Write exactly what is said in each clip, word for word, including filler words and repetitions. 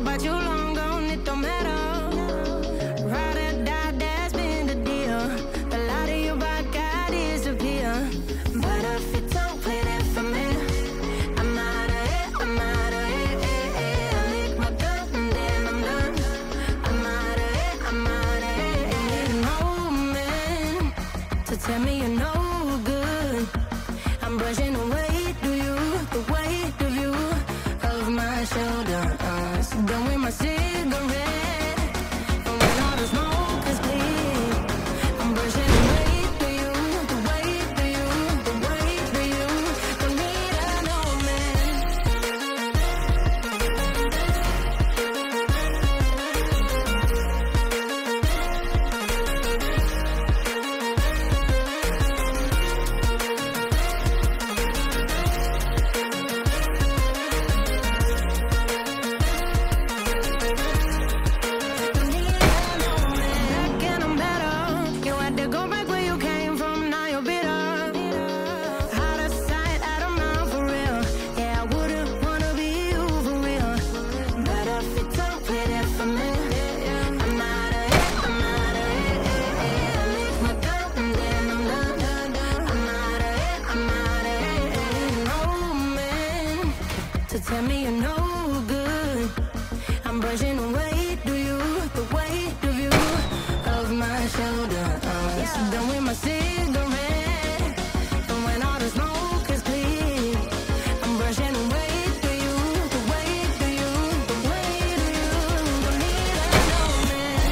about you long gone, it don't matter. Ride or die, that's been the deal. The light of your back, I disappear. But if you don't play that for me, I'm out of it, I'm out of it. Eh, eh. I lick my gun and then I'm done. I'm out of it, I'm out of it. Ain't no man to tell me you're no good. I'm brushing away, do you, the weight of you, of my shoulder. Uh, so done with my cigarette, and when all the smoke is clear, I'm brushing away, do you, the weight of you, the weight of you. Don't need a no man. Tell me you're no good. I'm brushing away, do you, the weight of you, of my shoulder. Uh, so done with my cigarette, and when all the smoke is clear, I'm brushing away, do you, the weight of you, the weight of you. Don't need a no man.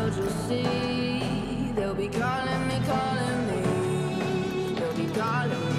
Calling me, calling me, they'll be calling me.